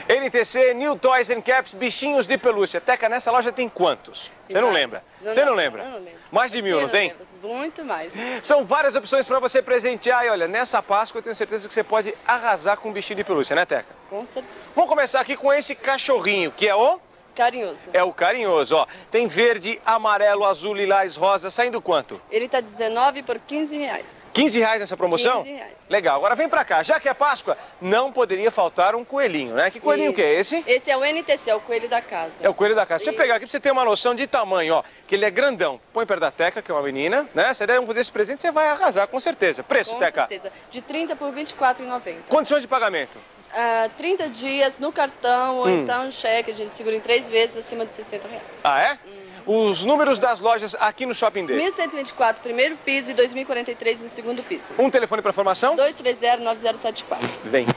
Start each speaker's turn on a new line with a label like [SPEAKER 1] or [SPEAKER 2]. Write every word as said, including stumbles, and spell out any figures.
[SPEAKER 1] N T C, New Toys and Caps, bichinhos de pelúcia. Teca, nessa loja tem quantos? Você não lembra? Você não lembra?
[SPEAKER 2] Eu não lembro.
[SPEAKER 1] Mais de mil, não tem?
[SPEAKER 2] Muito mais.
[SPEAKER 1] São várias opções para você presentear. E olha, nessa Páscoa eu tenho certeza que você pode arrasar com um bichinho de pelúcia, né, Teca?
[SPEAKER 2] Com certeza.
[SPEAKER 1] Vamos começar aqui com esse cachorrinho, que é o...
[SPEAKER 2] Carinhoso.
[SPEAKER 1] É o carinhoso, ó. Tem verde, amarelo, azul, lilás, rosa. Saindo quanto?
[SPEAKER 2] Ele tá dezenove por quinze reais.
[SPEAKER 1] quinze reais nessa promoção?
[SPEAKER 2] quinze reais.
[SPEAKER 1] Legal. Agora vem pra cá. Já que é Páscoa, não poderia faltar um coelhinho, né? Que coelhinho
[SPEAKER 2] Isso.
[SPEAKER 1] que é esse?
[SPEAKER 2] Esse é o N T C, é o coelho da casa.
[SPEAKER 1] É o coelho da casa. Deixa eu pegar aqui pra você ter uma noção de tamanho, ó. Que ele é grandão. Põe perto da Teca, que é uma menina, né? Se der um desse presente, você vai arrasar, com certeza. Preço,
[SPEAKER 2] Com
[SPEAKER 1] Teca?
[SPEAKER 2] certeza. De trinta por vinte e quatro reais e noventa centavos.
[SPEAKER 1] Condições de pagamento?
[SPEAKER 2] Ah, trinta dias no cartão ou
[SPEAKER 1] Hum.
[SPEAKER 2] então cheque, a gente segura em três vezes acima de sessenta reais.
[SPEAKER 1] Ah, é? Os números das lojas aqui no Shopping D.
[SPEAKER 2] mil cento e vinte e quatro primeiro piso e dois mil e quarenta e três no segundo piso.
[SPEAKER 1] Um telefone para formação?
[SPEAKER 2] dois três zero nove zero sete quatro.
[SPEAKER 1] Vem.